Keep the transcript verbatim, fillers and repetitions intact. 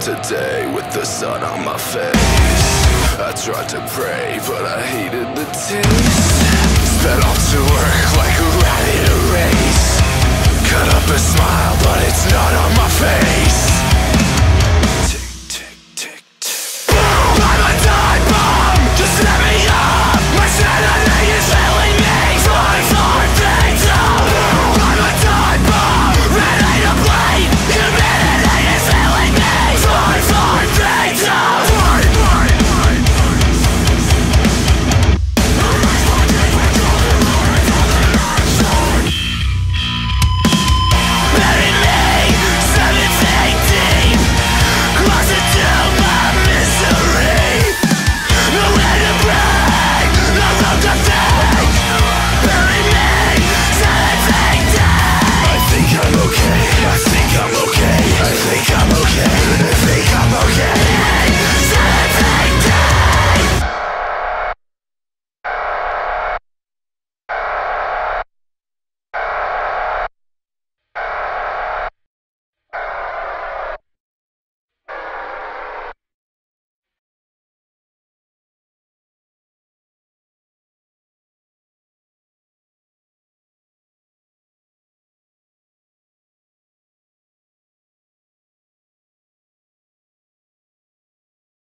today with the sun on my face. I tried to pray, but I hated the taste. Sped off to work like a rat.